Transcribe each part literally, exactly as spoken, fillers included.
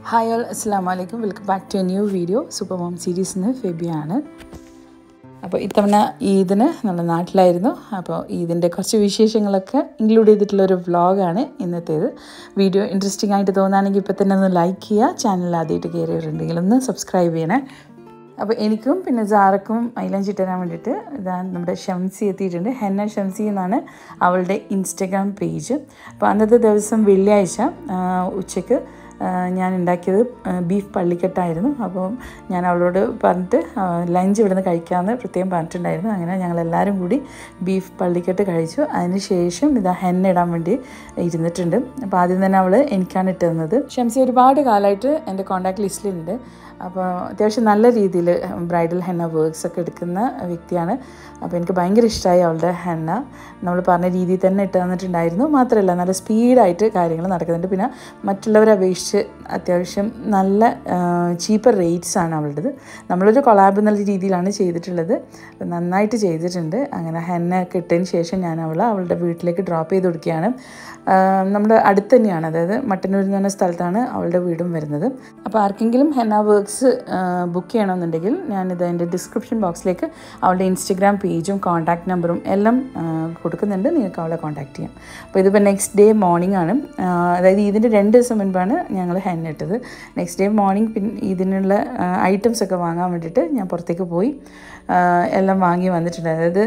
Hi all, Assalamu alaikum. Welcome back to a new video. Super Mom series in Fabiana. അപ്പോൾ ഇത്തവണ ഈദിന് നമ്മുടെ നാട്ടിലായിരുന്നു. അപ്പോൾ ഈദിൻ്റെ കുറച്ച് വിശേഷങ്ങളൊക്കെ ഇൻക്ലൂഡ് ചെയ്തിട്ടുള്ളൊരു വ്ളോഗാണ് ഇന്നത്തേത്. വീഡിയോ ഇൻട്രസ്റ്റിംഗ് ആയിട്ട് തോന്നുകയാണെങ്കിൽ ഇപ്പോൾ തന്നെ ഒന്ന് ലൈക്ക് ചെയ്യുക. ചാനൽ ആദ്യമായിട്ട് കയറിയിട്ടുണ്ടെങ്കിൽ ഒന്ന് സബ്സ്ക്രൈബ് ചെയ്യണേ. അപ്പോൾ എനിക്കും പിന്നെ സാറക്കും മൈലാഞ്ചി ഇട്ടുതരാൻ വേണ്ടിയിട്ട് ഇതാ നമ്മുടെ ഷംസി എത്തിയിട്ടുണ്ട്. ഹെന്ന ഷംസി എന്നാണ് അവളുടെ ഇൻസ്റ്റഗ്രാം പേജ്. അപ്പോൾ അന്നത്തെ ദിവസം വെള്ളിയാഴ്ച ഉച്ചയ്ക്ക് ഞാൻ ഉണ്ടാക്കിയത് ബീഫ് പള്ളിക്കെട്ടായിരുന്നു. അപ്പോൾ ഞാൻ അവളോട് പറഞ്ഞിട്ട് ലഞ്ച് ഇവിടെ നിന്ന് കഴിക്കാമെന്ന് പ്രത്യേകം പറഞ്ഞിട്ടുണ്ടായിരുന്നു. അങ്ങനെ ഞങ്ങളെല്ലാവരും കൂടി ബീഫ് പള്ളിക്കെട്ട് കഴിച്ചു. അതിന് ശേഷം ഇതാ ഹെന്ന ഇടാൻ വേണ്ടി ഇരുന്നിട്ടുണ്ട്. അപ്പോൾ ആദ്യം തന്നെ അവൾ എനിക്കാണ് ഇട്ട് തന്നത്. ഷംസി ഒരുപാട് കാലമായിട്ട് എൻ്റെ കോൺടാക്ട് ലിസ്റ്റിലുണ്ട്. അപ്പോൾ അത്യാവശ്യം നല്ല രീതിയിൽ ബ്രൈഡൽ ഹെന്ന വർക്ക്സ് ഒക്കെ എടുക്കുന്ന വ്യക്തിയാണ്. അപ്പോൾ എനിക്ക് ഭയങ്കര ഇഷ്ടമായി അവളുടെ ഹെന്ന. നമ്മൾ പറഞ്ഞ രീതിയിൽ തന്നെ ഇട്ട് തന്നിട്ടുണ്ടായിരുന്നു. മാത്രമല്ല നല്ല സ്പീഡായിട്ട് കാര്യങ്ങൾ നടക്കുന്നുണ്ട്. പിന്നെ മറ്റുള്ളവരെ അപേക്ഷിച്ച് അത്യാവശ്യം നല്ല ചീപ്പർ റേറ്റ്സാണ് അവളുടേത്. നമ്മളൊരു കൊളാബ് എന്നുള്ള രീതിയിലാണ് ചെയ്തിട്ടുള്ളത്. അപ്പോൾ നന്നായിട്ട് ചെയ്തിട്ടുണ്ട്. അങ്ങനെ ഹെന്ന ഒക്കെ ഇട്ടതിന് ശേഷം ഞാൻ അവളെ അവളുടെ വീട്ടിലേക്ക് ഡ്രോപ്പ് ചെയ്ത് കൊടുക്കുകയാണ്. നമ്മുടെ അടുത്ത് തന്നെയാണ്, അതായത് മട്ടന്നൂർ എന്ന് പറഞ്ഞ സ്ഥലത്താണ് അവളുടെ വീടും വരുന്നത്. അപ്പോൾ ആർക്കെങ്കിലും ഹെന്ന വർക്ക്സ് ബുക്ക് ചെയ്യണമെന്നുണ്ടെങ്കിൽ ഞാനിത് എൻ്റെ ഡിസ്ക്രിപ്ഷൻ ബോക്സിലേക്ക് അവളുടെ ഇൻസ്റ്റഗ്രാം പേജും കോൺടാക്റ്റ് നമ്പറും എല്ലാം കൊടുക്കുന്നുണ്ട്. നിങ്ങൾക്ക് അവളെ കോൺടാക്റ്റ് ചെയ്യാം. അപ്പോൾ ഇതിപ്പോൾ നെക്സ്റ്റ് ഡേ മോർണിംഗ് ആണ്. അതായത് ഇതിൻ്റെ രണ്ട് ദിവസം മുൻപാണ് ഞങ്ങൾ ഹെന്ന ഇട്ടത്. നെക്സ്റ്റ് ഡേ മോർണിംഗ് പിന്നെ ഇതിനുള്ള ഐറ്റംസ് ഒക്കെ വാങ്ങാൻ വേണ്ടിയിട്ട് ഞാൻ പുറത്തേക്ക് പോയി എല്ലാം വാങ്ങി വന്നിട്ടുണ്ട്. അതായത്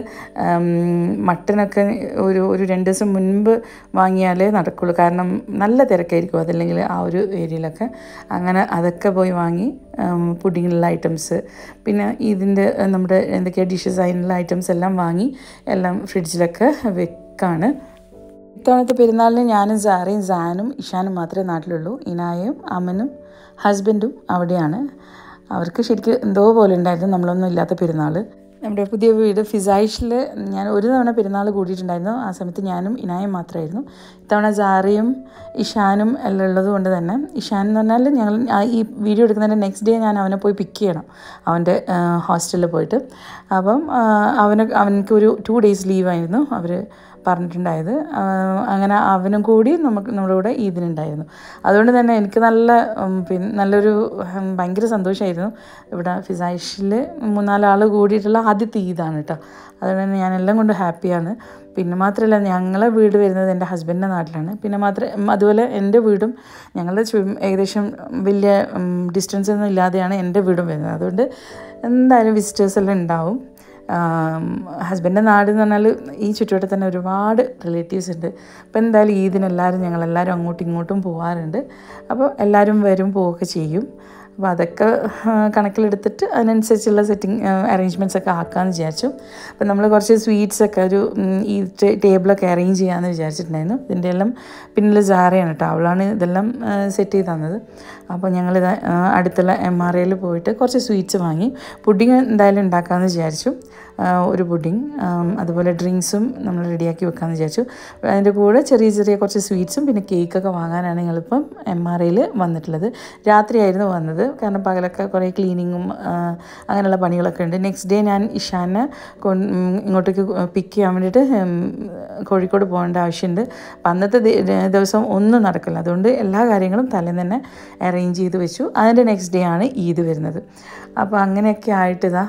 മട്ടനൊക്കെ ഒരു ഒരു രണ്ട് ദിവസം മുൻപ് വാങ്ങിയാലേ നടക്കുള്ളൂ. കാരണം നല്ല തിരക്കായിരിക്കും അതല്ലെങ്കിൽ ആ ഒരു ഏരിയയിലൊക്കെ. അങ്ങനെ അതൊക്കെ പോയി വാങ്ങി പുഡിങ്ങിനുള്ള ഐറ്റംസ്, പിന്നെ ഇതിൻ്റെ നമ്മുടെ എന്തൊക്കെയാണ് ഡിഷസ് അതിനുള്ള ഐറ്റംസ് എല്ലാം വാങ്ങി എല്ലാം ഫ്രിഡ്ജിലൊക്കെ വെക്കാണ്. ഇത്തവണത്തെ പെരുന്നാളിന് ഞാനും സാറയും സാനും ഇഷാനും മാത്രമേ നാട്ടിലുള്ളൂ. ഇനായയും അമനും ഹസ്ബൻഡും അവിടെയാണ്. അവർക്ക് ശരിക്കും എന്തോ പോലെ ഉണ്ടായിരുന്നു നമ്മളൊന്നും ഇല്ലാത്ത പെരുന്നാൾ. നമ്മുടെ പുതിയ വീട് ഫിസായിഷിൽ ഞാൻ ഒരു തവണ പെരുന്നാൾ കൂടിയിട്ടുണ്ടായിരുന്നു. ആ സമയത്ത് ഞാനും ഇനായും മാത്രമായിരുന്നു. ഇത്തവണ സാറയും ഇഷാനും എല്ലാം ഉള്ളത് കൊണ്ട് തന്നെ, ഇഷാൻ എന്ന് പറഞ്ഞാൽ ഞങ്ങൾ ഈ വീഡിയോ എടുക്കുന്നതിൻ്റെ നെക്സ്റ്റ് ഡേ ഞാൻ അവനെ പോയി പിക്ക് ചെയ്യണം അവൻ്റെ ഹോസ്റ്റലിൽ പോയിട്ട്. അപ്പം അവന് അവനക്കൊരു ടു ഡേയ്സ് ലീവായിരുന്നു അവർ പറഞ്ഞിട്ടുണ്ടായത്. അങ്ങനെ അവനും കൂടി നമുക്ക് നമ്മുടെ കൂടെ ഈദിനുണ്ടായിരുന്നു. അതുകൊണ്ട് തന്നെ എനിക്ക് നല്ല പിന്നെ നല്ലൊരു ഭയങ്കര സന്തോഷമായിരുന്നു. ഇവിടെ ഫിസായിഷിൽ മൂന്നാലാൾ കൂടിയിട്ടുള്ള ആദ്യത്തെ ഈദാണ് കേട്ടോ. അതുകൊണ്ട് തന്നെ ഞാനെല്ലാം കൊണ്ട് ഹാപ്പിയാണ്. പിന്നെ മാത്രമല്ല ഞങ്ങളെ വീട് വരുന്നത് എൻ്റെ ഹസ്ബൻഡിൻ്റെ നാട്ടിലാണ്. പിന്നെ മാത്രം അതുപോലെ എൻ്റെ വീടും ഞങ്ങളുടെ ഏകദേശം വലിയ ഡിസ്റ്റൻസ് ഒന്നും ഇല്ലാതെയാണ് എൻ്റെ വീടും വരുന്നത്. അതുകൊണ്ട് എന്തായാലും വിസിറ്റേഴ്സ് എല്ലാം ഉണ്ടാവും. ഹസ്ബൻഡിൻ്റെ നാട് എന്ന് പറഞ്ഞാൽ ഈ ചുറ്റുവട്ടത്ത് തന്നെ ഒരുപാട് റിലേറ്റീവ്സ് ഉണ്ട്. അപ്പോൾ എന്തായാലും ഈദിനെല്ലാവരും ഞങ്ങളെല്ലാവരും അങ്ങോട്ടും ഇങ്ങോട്ടും പോകാറുണ്ട്. അപ്പോൾ എല്ലാവരും വരും പോവുകയൊക്കെ ചെയ്യും. അപ്പോൾ അതൊക്കെ കണക്കിലെടുത്തിട്ട് അതിനനുസരിച്ചുള്ള സെറ്റിംഗ് അറേഞ്ച്മെൻറ്റ്സ് ഒക്കെ ആക്കാമെന്ന് വിചാരിച്ചു. അപ്പോൾ നമ്മൾ കുറച്ച് സ്വീറ്റ്സൊക്കെ ഒരു ഈ ടേബിളൊക്കെ അറേഞ്ച് ചെയ്യാമെന്ന് വിചാരിച്ചിട്ടുണ്ടായിരുന്നു. ഇതിൻ്റെ എല്ലാം പിന്നിൽ സാറയാണ് കേട്ടോ. അവളാണ് ഇതെല്ലാം സെറ്റ് ചെയ്ത് തന്നത്. അപ്പോൾ ഞങ്ങളിത് അടുത്തുള്ള എം ആർ ഐയിൽ പോയിട്ട് കുറച്ച് സ്വീറ്റ്സ് വാങ്ങി. പുഡിങ് എന്തായാലും ഉണ്ടാക്കാമെന്ന് വിചാരിച്ചു. ഒരു പുഡിങ്, അതുപോലെ ഡ്രിങ്ക്സും നമ്മൾ റെഡിയാക്കി വെക്കാമെന്ന് വിചാരിച്ചു. അതിൻ്റെ കൂടെ ചെറിയ ചെറിയ കുറച്ച് സ്വീറ്റ്സും പിന്നെ കേക്കൊക്കെ വാങ്ങാനാണ് ഞങ്ങളിപ്പം എം ആർ ഐയിൽ വന്നിട്ടുള്ളത്. രാത്രിയായിരുന്നു വന്നത്, കാരണം പകലൊക്കെ കുറേ ക്ലീനിങ്ങും അങ്ങനെയുള്ള പണികളൊക്കെ ഉണ്ട്. നെക്സ്റ്റ് ഡേ ഞാൻ ഇഷാനെ കൊണ്ട് ഇങ്ങോട്ടേക്ക് പിക്ക് ചെയ്യാൻ വേണ്ടിയിട്ട് കോഴിക്കോട് പോകേണ്ട ആവശ്യമുണ്ട്. അപ്പം അന്നത്തെ ദിവസം ഒന്നും നടക്കില്ല. അതുകൊണ്ട് എല്ലാ കാര്യങ്ങളും തലേന്ന് തന്നെ അറേഞ്ച് ചെയ്ത് വെച്ചു. അതിൻ്റെ നെക്സ്റ്റ് ഡേ ആണ് ഈദ് വരുന്നത്. അപ്പോൾ അങ്ങനെയൊക്കെ ആയിട്ട് ഇതാ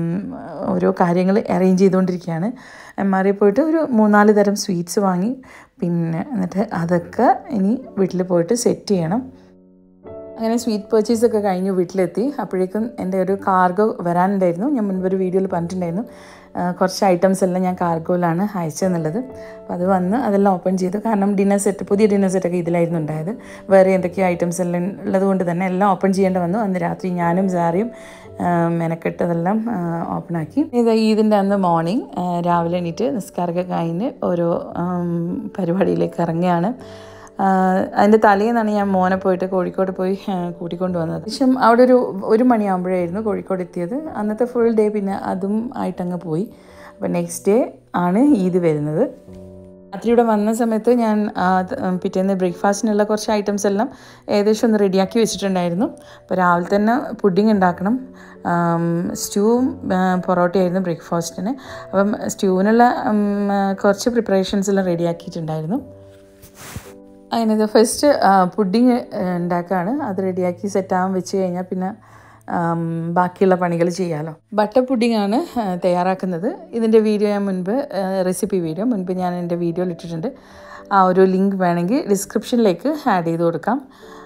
ഓരോ കാര്യങ്ങൾ അറേഞ്ച് ചെയ്തുകൊണ്ടിരിക്കുകയാണ്. എം ആർ ഐ പോയിട്ട് ഒരു മൂന്നാല് തരം സ്വീറ്റ്സ് വാങ്ങി. പിന്നെ എന്നിട്ട് അതൊക്കെ ഇനി വീട്ടിൽ പോയിട്ട് സെറ്റ് ചെയ്യണം. അങ്ങനെ സ്വീറ്റ് പർച്ചേസൊക്കെ കഴിഞ്ഞു വീട്ടിലെത്തി. അപ്പോഴേക്കും എൻ്റെ ഒരു കാർഗോ വരാനുണ്ടായിരുന്നു. ഞാൻ മുൻപൊരു വീഡിയോയിൽ പറഞ്ഞിട്ടുണ്ടായിരുന്നു കുറച്ച് ഐറ്റംസ് എല്ലാം ഞാൻ കാർഗോയിലാണ് അയച്ചതെന്നുള്ളത്. അപ്പോൾ അത് വന്ന് അതെല്ലാം ഓപ്പൺ ചെയ്തു. കാരണം ഡിന്നർ സെറ്റ് പുതിയ ഡിന്നർ സെറ്റൊക്കെ ഇതിലായിരുന്നു ഉണ്ടായത്. വേറെ എന്തൊക്കെയോ ഐറ്റംസ് എല്ലാം ഉള്ളത് കൊണ്ട് തന്നെ എല്ലാം ഓപ്പൺ ചെയ്യേണ്ടി വന്നു. അന്ന് രാത്രി ഞാനും സാറിയും മെനക്കെട്ടതെല്ലാം ഓപ്പണാക്കി. ഇത് ഈദിൻ്റെ അന്ന് മോർണിംഗ് രാവിലെ എണീറ്റ് നിസ്കാരമൊക്കെ കഴിഞ്ഞ് ഓരോ പരിപാടിയിലേക്ക് ഇറങ്ങുകയാണ്. അതിൻ്റെ തലേന്നാണ് ഞാൻ മോനെ പോയിട്ട് കോഴിക്കോട് പോയി കൂട്ടിക്കൊണ്ട് വന്നത്. ശേഷം അവിടെ ഒരു ഒരു മണിയാകുമ്പോഴായിരുന്നു കോഴിക്കോട് എത്തിയത്. അന്നത്തെ ഫുൾ ഡേ പിന്നെ അതും ആയിട്ടങ്ങ് പോയി. അപ്പോൾ നെക്സ്റ്റ് ഡേ ആണ് ഈദ് വരുന്നത്. രാത്രി ഇവിടെ വന്ന സമയത്ത് ഞാൻ പിറ്റേന്ന് ബ്രേക്ക്ഫാസ്റ്റിനുള്ള കുറച്ച് ഐറ്റംസ് എല്ലാം ഏകദേശം ഒന്ന് റെഡിയാക്കി വെച്ചിട്ടുണ്ടായിരുന്നു. അപ്പോൾ രാവിലെ തന്നെ പുഡിങ് ഉണ്ടാക്കണം. സ്റ്റൂവും പൊറോട്ടയായിരുന്നു ബ്രേക്ക്ഫാസ്റ്റിന്. അപ്പം സ്റ്റൂവിനുള്ള കുറച്ച് പ്രിപ്പറേഷൻസ് എല്ലാം റെഡിയാക്കിയിട്ടുണ്ടായിരുന്നു. അങ്ങനെ ഫസ്റ്റ് പുഡിങ് ഉണ്ടാക്കുകയാണ്. അത് റെഡിയാക്കി സെറ്റാകാൻ വെച്ച് കഴിഞ്ഞാൽ പിന്നെ ബാക്കിയുള്ള പണികൾ ചെയ്യാമല്ലോ. ബട്ടർ പുഡിങ്ങാണ് തയ്യാറാക്കുന്നത്. ഇതിൻ്റെ വീഡിയോ ഞാൻ മുൻപ് റെസിപ്പി വീഡിയോ മുൻപ് ഞാൻ എൻ്റെ വീഡിയോയിൽ ഇട്ടിട്ടുണ്ട്. ആ ഒരു ലിങ്ക് വേണമെങ്കിൽ ഡിസ്ക്രിപ്ഷനിലേക്ക് ആഡ് ചെയ്ത് കൊടുക്കാം.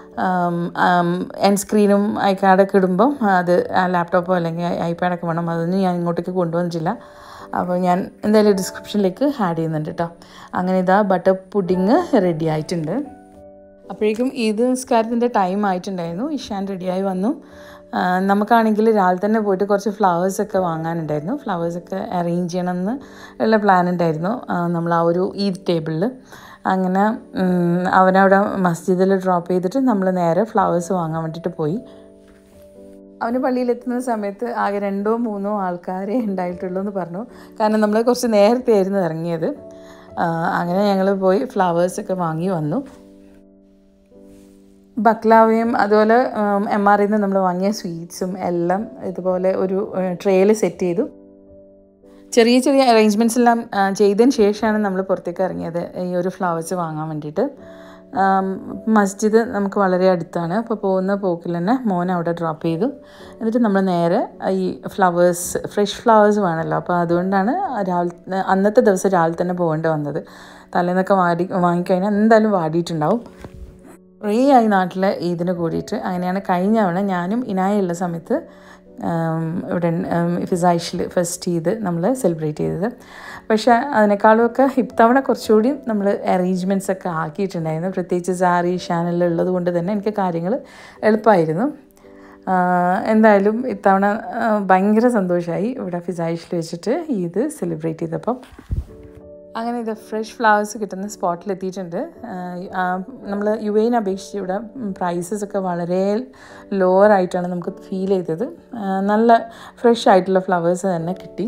എൻഡ് സ്ക്രീനും ഐപാഡൊക്കെ ഇടുമ്പം അത് ലാപ്ടോപ്പോ അല്ലെങ്കിൽ ഐപാഡൊക്കെ വേണം. അതൊന്നും ഞാൻ ഇങ്ങോട്ടേക്ക് കൊണ്ടുവന്നിട്ടില്ല. അപ്പോൾ ഞാൻ എന്തായാലും ഡിസ്ക്രിപ്ഷനിലേക്ക് ആഡ് ചെയ്യുന്നുണ്ട് കേട്ടോ. അങ്ങനെ ഇതാ ബട്ടർ പുഡിങ് റെഡി ആയിട്ടുണ്ട്. അപ്പോഴേക്കും ഈദ് നിസ്കാരത്തിൻ്റെ ടൈം ആയിട്ടുണ്ടായിരുന്നു. ഇഷാൻ റെഡിയായി വന്നു. നമുക്കാണെങ്കിൽ രാവിലെ തന്നെ പോയിട്ട് കുറച്ച് ഫ്ലവേഴ്സൊക്കെ വാങ്ങാനുണ്ടായിരുന്നു. ഫ്ലവേഴ്സൊക്കെ അറേഞ്ച് ചെയ്യണമെന്ന് ഉള്ള പ്ലാൻ ഉണ്ടായിരുന്നു നമ്മൾ ആ ഒരു ഈദ് ടേബിളിൽ. അങ്ങനെ അവനവിടെ മസ്ജിദിൽ ഡ്രോപ്പ് ചെയ്തിട്ട് നമ്മൾ നേരെ ഫ്ലവേഴ്സ് വാങ്ങാൻ വേണ്ടിയിട്ട് പോയി. അവന് പള്ളിയിലെത്തുന്ന സമയത്ത് ആകെ രണ്ടോ മൂന്നോ ആൾക്കാരെ ഉണ്ടായിട്ടുള്ളൂ എന്ന് പറഞ്ഞു. കാരണം നമ്മൾ കുറച്ച് നേരത്തെ ആയിരുന്നു ഇറങ്ങിയത്. അങ്ങനെ ഞങ്ങൾ പോയി ഫ്ലവേഴ്സൊക്കെ വാങ്ങി വന്നു. ബക്ലാവയും അതുപോലെ എം ആറിൽ നിന്ന് നമ്മൾ വാങ്ങിയ സ്വീറ്റ്സും എല്ലാം ഇതുപോലെ ഒരു ട്രേയിൽ സെറ്റ് ചെയ്തു. ചെറിയ ചെറിയ അറേഞ്ച്മെൻറ്റ്സ് എല്ലാം ചെയ്തതിന് ശേഷമാണ് നമ്മൾ പുറത്തേക്ക് ഇറങ്ങിയത് ഈ ഒരു ഫ്ലവേഴ്സ് വാങ്ങാൻ വേണ്ടിയിട്ട്. മസ്ജിദ് നമുക്ക് വളരെ അടുത്താണ്. അപ്പോൾ പോകുന്ന പോക്കിൽ തന്നെ മോനെ അവിടെ ഡ്രോപ്പ് ചെയ്തു. എന്നിട്ട് നമ്മൾ നേരെ ഈ ഫ്ലവേഴ്സ് ഫ്രഷ് ഫ്ലവേഴ്സ് വേണമല്ലോ. അപ്പോൾ അതുകൊണ്ടാണ് രാവിലെ അന്നത്തെ ദിവസം രാവിലെ തന്നെ പോകേണ്ടി വന്നത്. തലേന്നൊക്കെ വാടി വാങ്ങിക്കഴിഞ്ഞാൽ എന്തായാലും വാടിയിട്ടുണ്ടാവും. കുറേ ആയി നാട്ടിൽ ഈദിന് കൂടിയിട്ട്. അങ്ങനെയാണ് കഴിഞ്ഞ തവണ ഞാനും ഇനായുള്ള സമയത്ത് ഇവിടെ ഫിസായിഷിൽ ഫസ്റ്റ് ഈദ് നമ്മൾ സെലിബ്രേറ്റ് ചെയ്തത്. പക്ഷേ അതിനേക്കാളുമൊക്കെ ഇത്തവണ കുറച്ചുകൂടി നമ്മൾ അറേഞ്ച്മെൻറ്റ്സ് ഒക്കെ ആക്കിയിട്ടുണ്ടായിരുന്നു. പ്രത്യേകിച്ച് സാരി ഷാനെല്ലാം ഉള്ളത് കൊണ്ട് തന്നെ എനിക്ക് കാര്യങ്ങൾ എളുപ്പമായിരുന്നു. എന്തായാലും ഇത്തവണ ഭയങ്കര സന്തോഷമായി ഇവിടെ ഫിസായിഷിൽ വെച്ചിട്ട് ഈദ് സെലിബ്രേറ്റ് ചെയ്തപ്പം. അങ്ങനെ ഇത് ഫ്രഷ് ഫ്ലവേഴ്സ് കിട്ടുന്ന സ്പോട്ടിലെത്തിയിട്ടുണ്ട്. നമ്മൾ യു എനെ അപേക്ഷിച്ച് ഇവിടെ പ്രൈസസ് ഒക്കെ വളരെ ലോവർ ആയിട്ടാണ് നമുക്ക് ഫീൽ ചെയ്തത്. നല്ല ഫ്രഷ് ആയിട്ടുള്ള ഫ്ലവേഴ്സ് തന്നെ കിട്ടി.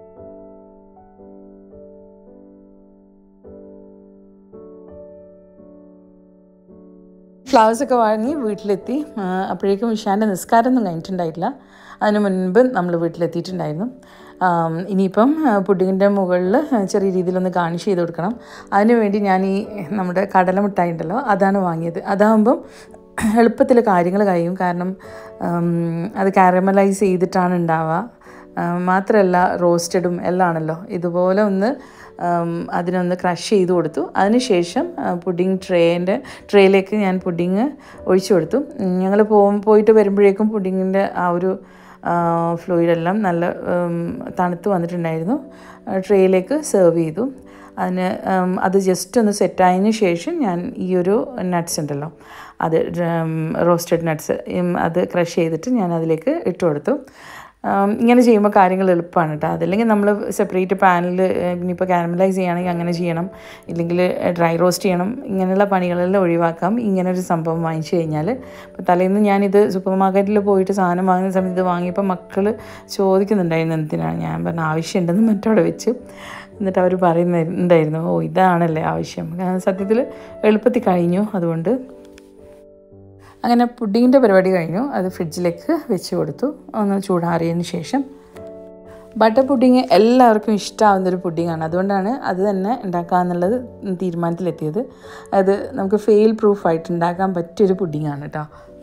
ഫ്ലവേഴ്സൊക്കെ വാങ്ങി വീട്ടിലെത്തി. അപ്പോഴേക്കും ഇഷാൻ്റെ നിസ്കാരമൊന്നും കഴിഞ്ഞിട്ടുണ്ടായിട്ടില്ല. അതിന് മുൻപ് നമ്മൾ വീട്ടിലെത്തിയിട്ടുണ്ടായിരുന്നു. ഇനിയിപ്പം പുഡിങ്ങിൻ്റെ മുകളിൽ ചെറിയ രീതിയിലൊന്ന് ഗാർണിഷ് ചെയ്ത് കൊടുക്കണം. അതിന് വേണ്ടി ഞാൻ ഈ നമ്മുടെ കടല മിഠായി ഉണ്ടല്ലോ അതാണ് വാങ്ങിയത്. അതാകുമ്പം എളുപ്പത്തിൽ കാര്യങ്ങൾ കഴിയും. കാരണം അത് കാരമലൈസ് ചെയ്തിട്ടാണ് ഉണ്ടാവുക. മാത്രമല്ല റോസ്റ്റഡും എല്ലാം ആണല്ലോ. ഇതുപോലെ ഒന്ന് അതിനൊന്ന് ക്രഷ് ചെയ്ത് കൊടുത്തു. അതിനുശേഷം പുഡിങ് ട്രേൻ്റെ ട്രേയിലേക്ക് ഞാൻ പുഡിങ് ഒഴിച്ചു കൊടുത്തു. ഞങ്ങൾ പോ പോയിട്ട് വരുമ്പോഴേക്കും പുഡിങ്ങിൻ്റെ ആ ഒരു ഫ്ലൂയിഡെല്ലാം നല്ല തണുത്ത് വന്നിട്ടുണ്ടായിരുന്നു. ട്രേയിലേക്ക് സെർവ് ചെയ്തു. അതിന് അത് ജസ്റ്റ് ഒന്ന് സെറ്റായതിന് ശേഷം ഞാൻ ഈ ഒരു നട്ട്സ് ഉണ്ടല്ലോ അത് റോസ്റ്റഡ് നട്ട്സ് അത് ക്രഷ് ചെയ്തിട്ട് ഞാൻ അതിലേക്ക് ഇട്ട് കൊടുത്തു. ഇങ്ങനെ ചെയ്യുമ്പോൾ കാര്യങ്ങൾ എളുപ്പമാണ് കേട്ടോ. അതല്ലെങ്കിൽ നമ്മൾ സെപ്പറേറ്റ് പാനിൽ ഇനിയിപ്പോൾ കാരമലൈസ് ചെയ്യുകയാണെങ്കിൽ അങ്ങനെ ചെയ്യണം, ഇല്ലെങ്കിൽ ഡ്രൈ റോസ്റ്റ് ചെയ്യണം. ഇങ്ങനെയുള്ള പണികളെല്ലാം ഒഴിവാക്കാം ഇങ്ങനൊരു സംഭവം വാങ്ങിച്ചു കഴിഞ്ഞാൽ. ഇപ്പോൾ തലേന്ന് ഞാനിത് സൂപ്പർ മാർക്കറ്റിൽ പോയിട്ട് സാധനം വാങ്ങുന്ന സമയത്ത് ഇത് വാങ്ങിയപ്പോൾ മക്കൾ ചോദിക്കുന്നുണ്ടായിരുന്നു എന്തിനാണ്. ഞാൻ പറഞ്ഞ ആവശ്യമുണ്ടെന്ന് മറ്റവിടെ വെച്ച്. എന്നിട്ട് അവർ പറയുന്നുണ്ടായിരുന്നു ഓ ഇതാണല്ലേ ആവശ്യം. സത്യത്തിൽ എളുപ്പത്തിൽ കഴിഞ്ഞു. അതുകൊണ്ട് അങ്ങനെ പുഡിങ്ങിൻ്റെ പരിപാടി കഴിഞ്ഞു. അത് ഫ്രിഡ്ജിലേക്ക് വെച്ച് കൊടുത്തു ഒന്ന് ചൂടാറിയതിന് ശേഷം. ബട്ടർ പുഡിങ് എല്ലാവർക്കും ഇഷ്ടമാവുന്നൊരു പുഡിങ്ങാണ്. അതുകൊണ്ടാണ് അത് തന്നെ ഉണ്ടാക്കാമെന്നുള്ളത് തീരുമാനത്തിലെത്തിയത്. അത് നമുക്ക് ഫെയിൽ പ്രൂഫായിട്ട് ഉണ്ടാക്കാൻ പറ്റിയൊരു പുഡിങ്ങാണ് കേട്ടോ.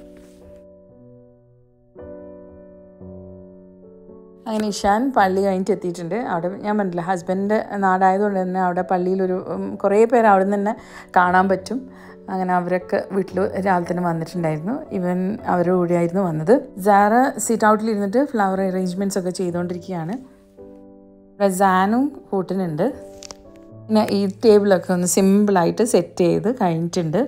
അങ്ങനെ ഇഷാൻ പള്ളി കഴിഞ്ഞിട്ട് എത്തിയിട്ടുണ്ട്. അവിടെ ഞാൻ പറഞ്ഞില്ല ഹസ്ബൻഡിൻ്റെ നാടായതുകൊണ്ട് തന്നെ അവിടെ പള്ളിയിലൊരു കുറേ പേര് അവിടെ നിന്ന് തന്നെ കാണാൻ പറ്റും. അങ്ങനെ അവരൊക്കെ വീട്ടിൽ രാവിലെ തന്നെ വന്നിട്ടുണ്ടായിരുന്നു. ഇവൻ അവരുടെ കൂടെയായിരുന്നു വന്നത്. സാറ സിറ്റ് ഔട്ടിലിരുന്നിട്ട് ഫ്ലവർ അറേഞ്ച്മെൻറ്റ്സ് ഒക്കെ ചെയ്തുകൊണ്ടിരിക്കുകയാണ്. ഇവിടെ സാനും കൂട്ടിനുണ്ട്. പിന്നെ ഈ ടേബിളൊക്കെ ഒന്ന് സിമ്പിളായിട്ട് സെറ്റ് ചെയ്ത് കഴിഞ്ഞിട്ടുണ്ട്.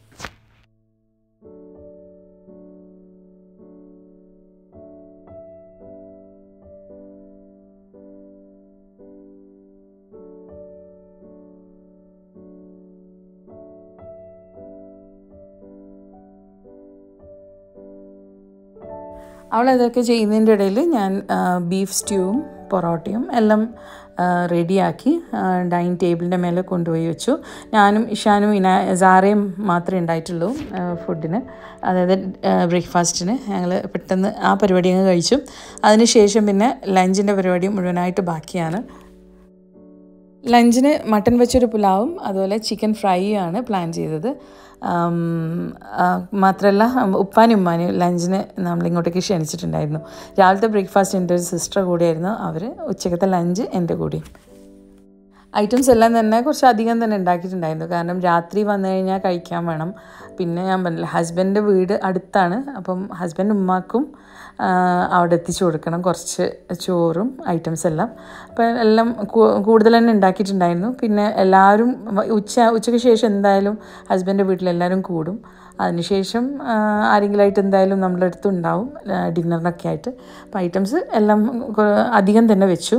അവളതൊക്കെ ചെയ്യുന്നതിൻ്റെ ഇടയിൽ ഞാൻ ബീഫ് സ്റ്റ്യൂവും പൊറോട്ടയും എല്ലാം റെഡിയാക്കി ഡൈനിങ് ടേബിളിൻ്റെ മേലെ കൊണ്ടുപോയി വെച്ചു. ഞാനും ഇഷാനും ഇന സാറയും മാത്രമേ ഉണ്ടായിട്ടുള്ളൂ ഫുഡിന്, അതായത് ബ്രേക്ക്ഫാസ്റ്റിന്. ഞങ്ങൾ പെട്ടെന്ന് ആ പരിപാടി അങ്ങ് കഴിച്ചു. അതിനുശേഷം പിന്നെ ലഞ്ചിൻ്റെ പരിപാടി മുഴുവനായിട്ട് ബാക്കിയാണ്. ലഞ്ചിന് മട്ടൻ വെച്ചൊരു പുലാവും അതുപോലെ ചിക്കൻ ഫ്രൈ ആണ് പ്ലാൻ ചെയ്തത്. മാത്രമല്ല ഉപ്പാനും ഉമ്മാനും ലഞ്ചിന് നമ്മളിങ്ങോട്ടേക്ക് ക്ഷണിച്ചിട്ടുണ്ടായിരുന്നു. രാവിലത്തെ ബ്രേക്ക്ഫാസ്റ്റ് എൻ്റെ ഒരു സിസ്റ്റർ കൂടിയായിരുന്നു, അവർ ഉച്ചക്കത്തെ ലഞ്ച് എൻ്റെ കൂടി. ഐറ്റംസ് എല്ലാം തന്നെ കുറച്ച് അധികം തന്നെ ഉണ്ടാക്കിയിട്ടുണ്ടായിരുന്നു, കാരണം രാത്രി വന്നു കഴിഞ്ഞാൽ കഴിക്കാൻ വേണം. പിന്നെ ഞാൻ പറഞ്ഞില്ല, ഹസ്ബൻഡിൻ്റെ വീട് അടുത്താണ്, അപ്പം ഹസ്ബൻഡ് ഉമ്മാക്കും അവിടെ എത്തിച്ചു കൊടുക്കണം കുറച്ച് ചോറും ഐറ്റംസ് എല്ലാം. അപ്പം എല്ലാം കൂടുതൽ തന്നെ ഉണ്ടാക്കിയിട്ടുണ്ടായിരുന്നു. പിന്നെ എല്ലാവരും ഉച്ച ഉച്ചയ്ക്ക് ശേഷം എന്തായാലും ഹസ്ബൻഡിൻ്റെ വീട്ടിലെല്ലാവരും കൂടും. അതിനുശേഷം ആരെങ്കിലുമായിട്ട് എന്തായാലും നമ്മളുടെ അടുത്തുണ്ടാവും ഡിന്നറിനൊക്കെ ആയിട്ട്. അപ്പം ഐറ്റംസ് എല്ലാം അധികം തന്നെ വെച്ചു.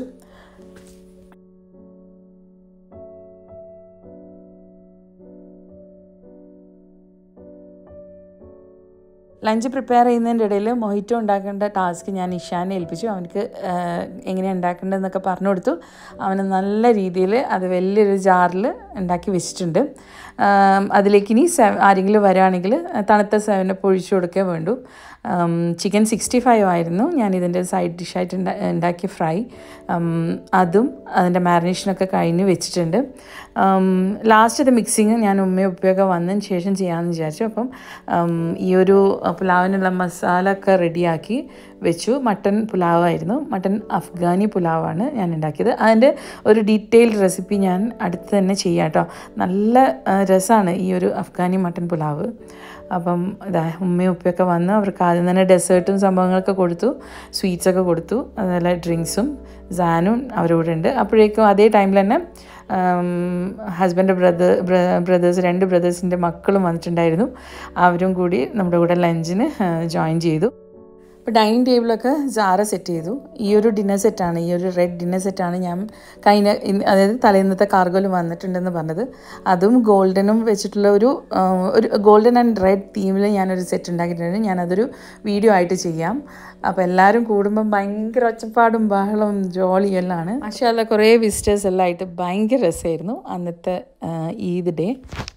ലഞ്ച് പ്രിപ്പയർ ചെയ്യുന്നതിൻ്റെ ഇടയിൽ മൊഹിറ്റോ ഉണ്ടാക്കേണ്ട ടാസ്ക് ഞാൻ ഇഷാനെ ഏൽപ്പിച്ചു. അവനക്ക് എങ്ങനെയാണ് ഉണ്ടാക്കേണ്ടതെന്നൊക്കെ പറഞ്ഞു കൊടുത്തു. അവന് നല്ല രീതിയിൽ അത് വലിയൊരു ജാറിൽ ഉണ്ടാക്കി വെച്ചിട്ടുണ്ട്. അതിലേക്ക് ഇനി സെവ ആരെങ്കിലും വരാണെങ്കിൽ തണുത്ത സെവനപ്പ് ഒഴിച്ചു കൊടുക്കേ വേണ്ടൂ. ചിക്കൻ സിക്സ്റ്റി ഫൈവ് ആയിരുന്നു ഞാനിതിൻ്റെ സൈഡ് ഡിഷായിട്ട് ഉണ്ടാക്കിയ ഫ്രൈ. അതും അതിൻ്റെ മാരിനേഷനൊക്കെ കഴിഞ്ഞ് വെച്ചിട്ടുണ്ട്. ലാസ്റ്റത്തെ മിക്സിങ് ഞാൻ ഉമ്മയും ഉപ്പയൊക്കെ വന്നതിന് ശേഷം ചെയ്യാമെന്ന് വിചാരിച്ചു. അപ്പം ഈ ഒരു പുലാവിനുള്ള മസാല ഒക്കെ റെഡിയാക്കി വെച്ചു. മട്ടൻ പുലാവായിരുന്നു, മട്ടൻ അഫ്ഗാനി പുലാവാണ് ഞാൻ ഉണ്ടാക്കിയത്. അതിൻ്റെ ഒരു ഡീറ്റെയിൽഡ് റെസിപ്പി ഞാൻ അടുത്ത് തന്നെ ചെയ്യാം കേട്ടോ. നല്ല രസമാണ് ഈ ഒരു അഫ്ഗാനി മട്ടൻ പുലാവ്. അപ്പം ഇതാ ഉമ്മയും ഉപ്പയൊക്കെ വന്ന് അവർക്ക് ആദ്യം തന്നെ ഡെസേർട്ടും സംഭവങ്ങളൊക്കെ കൊടുത്തു, സ്വീറ്റ്സൊക്കെ കൊടുത്തു, അതുപോലെ ഡ്രിങ്ക്സും. സാനും അവരോട് ഉണ്ട്. അപ്പോഴേക്കും അതേ ടൈമിൽ തന്നെ ഹസ്ബൻഡ് ബ്രദർ ബ്രദേഴ്സ് രണ്ട് ബ്രദേഴ്സിൻ്റെ മക്കളും വന്നിട്ടുണ്ടായിരുന്നു. അവരും കൂടി നമ്മുടെ കൂടെ ലഞ്ചിന് ജോയിൻ ചെയ്തു. അപ്പോൾ ഡൈനിങ് ടേബിളൊക്കെ സാറ സെറ്റ് ചെയ്തു. ഈ ഒരു ഡിന്നർ സെറ്റാണ്, ഈ ഒരു റെഡ് ഡിന്നർ സെറ്റാണ് ഞാൻ കഴിഞ്ഞ അതായത് തലേന്നത്തെ കാർഗോയിൽ വന്നിട്ടുണ്ടെന്ന് പറഞ്ഞത്. അതും ഗോൾഡനും വെച്ചിട്ടുള്ള ഒരു ഒരു ഗോൾഡൻ ആൻഡ് റെഡ് തീമിൽ ഞാനൊരു സെറ്റ് ഉണ്ടാക്കിയിട്ടുണ്ട്. ഞാനതൊരു വീഡിയോ ആയിട്ട് ചെയ്യാം. അപ്പോൾ എല്ലാവരും കൂടുമ്പം ഭയങ്കര ഒച്ചപ്പാടും ബഹളവും ജോളിയും എല്ലാം ആണ്. പക്ഷേ അല്ല കുറേ വിസിറ്റേഴ്സ് എല്ലാം ആയിട്ട് ഭയങ്കര രസമായിരുന്നു അന്നത്തെ ഈദ് ഡേ.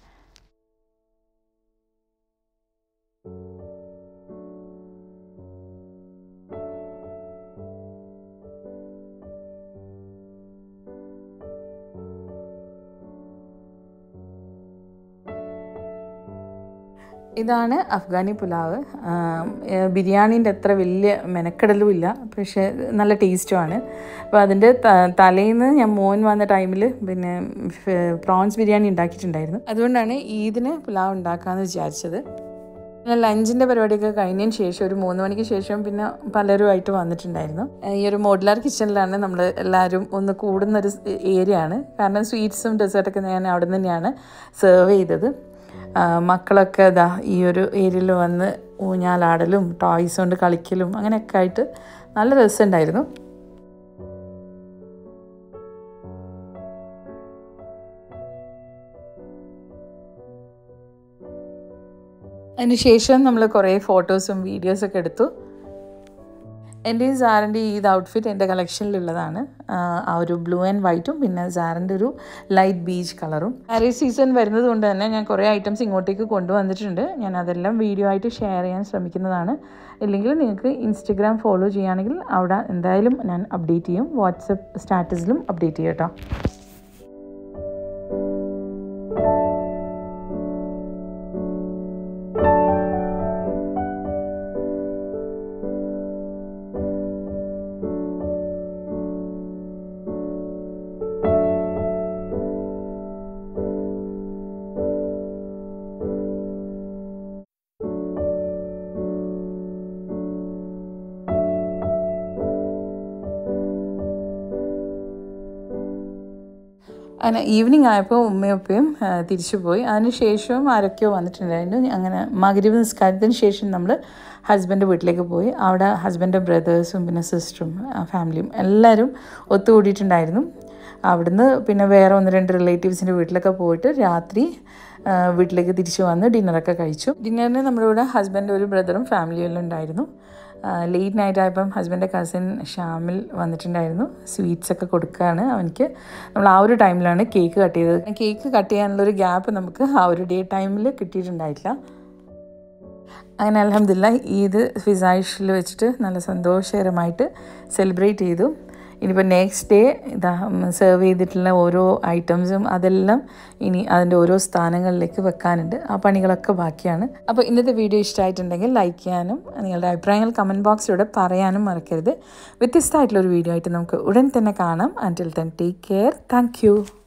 ഇതാണ് അഫ്ഗാനി പുലാവ്. ബിരിയാണീൻ്റെ അത്ര വലിയ മെനക്കെടലും ഇല്ല, പക്ഷേ നല്ല ടേസ്റ്റുമാണ്. അപ്പോൾ അതിൻ്റെ തലേന്ന് ഞാൻ മോൻ വന്ന ടൈമിൽ പിന്നെ പ്രോൺസ് ബിരിയാണി ഉണ്ടാക്കിയിട്ടുണ്ടായിരുന്നു. അതുകൊണ്ടാണ് ഈദിന് പുലാവ് ഉണ്ടാക്കാമെന്ന് വിചാരിച്ചത്. പിന്നെ ലഞ്ചിൻ്റെ പരിപാടിയൊക്കെ കഴിഞ്ഞതിന് ശേഷം ഒരു മൂന്ന് മണിക്ക് ശേഷം പിന്നെ പലരുമായിട്ട് വന്നിട്ടുണ്ടായിരുന്നു. ഈ ഒരു മോഡുലാർ കിച്ചണിലാണ് നമ്മൾ എല്ലാവരും ഒന്ന് കൂടുന്നൊരു ഏരിയ ആണ്. കാരണം സ്വീറ്റ്സും ഡെസേർട്ടൊക്കെ ഞാൻ അവിടെ നിന്ന് തന്നെയാണ് സെർവ് ചെയ്തത്. മക്കളൊക്കെ ഇതാ ഈ ഒരു ഏരിയയിൽ വന്ന് ഊഞ്ഞാലാടലും ടോയ്സ് കൊണ്ട് കളിക്കലും അങ്ങനെയൊക്കെ ആയിട്ട് നല്ല രസമുണ്ടായിരുന്നു. അതിനുശേഷം നമ്മൾ കുറേ ഫോട്ടോസും വീഡിയോസൊക്കെ എടുത്തു. എൻ്റെ ഈ സാറിൻ്റെ ഈ ഔട്ട്ഫിറ്റ് എൻ്റെ കളക്ഷനിലുള്ളതാണ്. ആ ഒരു ബ്ലൂ ആൻഡ് വൈറ്റും പിന്നെ സാറിൻ്റെ ഒരു ലൈറ്റ് ബീച്ച് കളറും. മാരേജ് സീസൺ വരുന്നത് കൊണ്ട് തന്നെ ഞാൻ കുറേ ഐറ്റംസ് ഇങ്ങോട്ടേക്ക് കൊണ്ടുവന്നിട്ടുണ്ട്. ഞാൻ അതെല്ലാം വീഡിയോ ആയിട്ട് ഷെയർ ചെയ്യാൻ ശ്രമിക്കുന്നതാണ്. ഇല്ലെങ്കിൽ നിങ്ങൾക്ക് ഇൻസ്റ്റഗ്രാം ഫോളോ ചെയ്യുകയാണെങ്കിൽ അവിടെ എന്തായാലും ഞാൻ അപ്ഡേറ്റ് ചെയ്യും. വാട്സപ്പ് സ്റ്റാറ്റസിലും അപ്ഡേറ്റ് ചെയ്യും കേട്ടോ. അങ്ങനെ ഈവനിങ് ആയപ്പോൾ ഉമ്മയും ഉപ്പയും തിരിച്ചു പോയി. അതിനുശേഷം ആരൊക്കെയോ വന്നിട്ടുണ്ടായിരുന്നു. അങ്ങനെ മഗ്‌രിബ് നിസ്കാരത്തിന് ശേഷം നമ്മൾ ഹസ്ബൻഡ് വീട്ടിലേക്ക് പോയി. അവിടെ ഹസ്ബൻഡിൻ്റെ ബ്രദേഴ്സും പിന്നെ സിസ്റ്ററും ഫാമിലിയും എല്ലാവരും ഒത്തുകൂടിയിട്ടുണ്ടായിരുന്നു. അവിടുന്ന് പിന്നെ വേറെ ഒന്ന് രണ്ട് റിലേറ്റീവ്സിൻ്റെ വീട്ടിലൊക്കെ പോയിട്ട് രാത്രി വീട്ടിലേക്ക് തിരിച്ചു വന്ന് ഡിന്നറൊക്കെ കഴിച്ചു. ഡിന്നറിന് നമ്മുടെ കൂടെ ഹസ്ബൻഡ് ഒരു ബ്രദറും ഫാമിലിയും എല്ലാം ഉണ്ടായിരുന്നു. ലേറ്റ് നൈറ്റ് ആയപ്പം ഹസ്ബൻഡിൻ്റെ കസിൻ ഷാമിൽ വന്നിട്ടുണ്ടായിരുന്നു. സ്വീറ്റ്സൊക്കെ കൊടുക്കുകയാണ് അവനിക്ക്. നമ്മൾ ആ ഒരു ടൈമിലാണ് കേക്ക് കട്ട് ചെയ്തത്. കേക്ക് കട്ട് ചെയ്യാനുള്ളൊരു ഗ്യാപ്പ് നമുക്ക് ആ ഒരു ഡേ ടൈമിൽ കിട്ടിയിട്ടുണ്ടായിട്ടില്ല. അങ്ങനെ അൽഹംദുലില്ലാഹ് ഈദ് ഫിസായിഷിൽ വെച്ചിട്ട് നല്ല സന്തോഷകരമായിട്ട് സെലിബ്രേറ്റ് ചെയ്തു. ഇനിയിപ്പോൾ നെക്സ്റ്റ് ഡേ ഇതാ സെർവ് ചെയ്തിട്ടുള്ള ഓരോ ഐറ്റംസും അതെല്ലാം ഇനി അതിൻ്റെ ഓരോ സ്ഥാനങ്ങളിലേക്ക് വെക്കാനുണ്ട്. ആ പണികളൊക്കെ ബാക്കിയാണ്. അപ്പോൾ ഇന്നത്തെ വീഡിയോ ഇഷ്ടമായിട്ടുണ്ടെങ്കിൽ ലൈക്ക് ചെയ്യാനും നിങ്ങളുടെ അഭിപ്രായങ്ങൾ കമൻറ്റ് ബോക്സിലൂടെ പറയാനും മറക്കരുത്. വ്യത്യസ്തമായിട്ടുള്ളൊരു വീഡിയോ ആയിട്ട് നമുക്ക് ഉടൻ തന്നെ കാണാം. Until then, take care. Thank you.